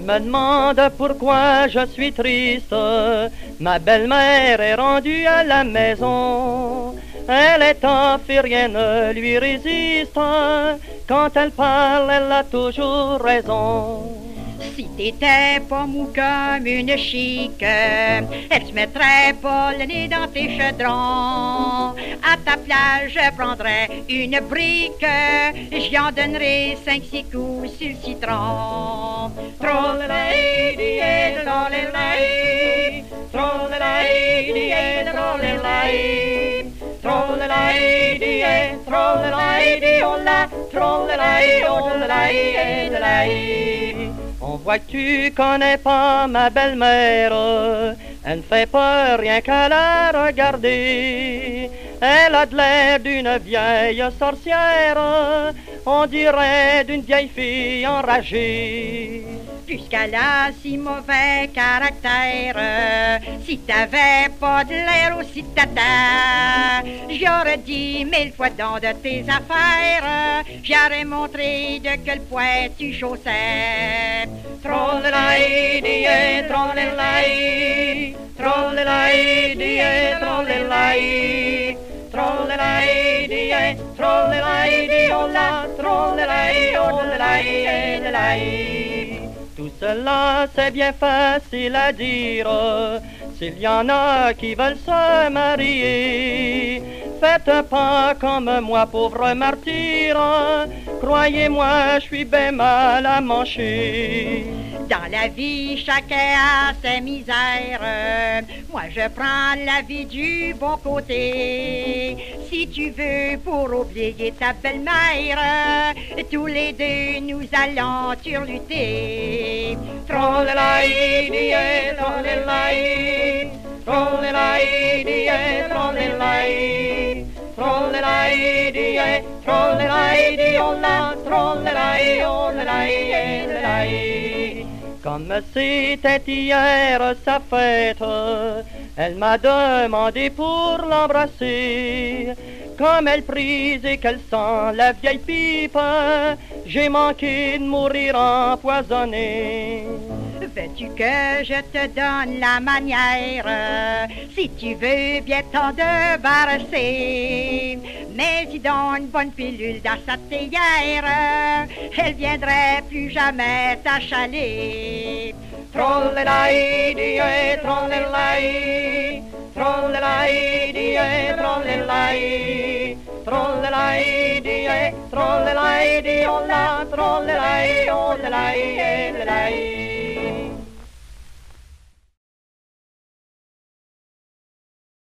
me demandes pourquoi je suis triste. Ma belle-mère est rendue à la maison. Elle est off et rien ne lui résiste. Quand elle parle, elle a toujours raison. Si t'étais pas mou comme une chique, elle se mettrait pas le nez dans tes chaudrons. À ta place, je prendrais une brique, j'y en donnerais 5-6 coups sur le citron. Trollelay, trollelay, trollelay, trollelay, trollelay, trollelay, oh la, trollelay, oh la, on voit que tu connais pas ma belle-mère. Elle ne fait pas rien qu'à la regarder. Elle a de l'air d'une vieille sorcière. On dirait d'une vieille fille enragée. Puisqu'elle a si mauvais caractère, si t'avais pas de l'air aussi tata, j'aurais dit 1000 fois dans de tes affaires, j'aurais montré de quel poids tu chaussais. Trollelay, trollelay, trollelay, trollelay, trollelay, trollelay, oh la, trollelay, oh la, tout cela c'est bien facile à dire. S'il y en a qui veulent se marier, faites pas comme moi, pauvre martyr. Croyez-moi, je suis bien mal à mancher. Dans la vie, chacun a ses misères. Moi, je prends la vie du bon côté. Si tu veux, pour oublier ta belle-mère, tous les deux, nous allons turluter. Trollelay, trollelay, trollelay, trollelay, trollelay, trollelay, oh la, trollelay, oh la. Comme c'était hier sa fête, elle m'a demandé pour l'embrasser. Comme elle prise et qu'elle sent la vieille pipe, j'ai manqué de mourir empoisonné. Veux-tu que je te donne la manière, si tu veux bien t'en débarrasser? Mais dis donc une bonne pilule dans sa théière, elle viendrait plus jamais t'achaler. Trollelay, trollelay, trollelay, trollelay, trollelay, trollelay, oh la, trollelay, oh la.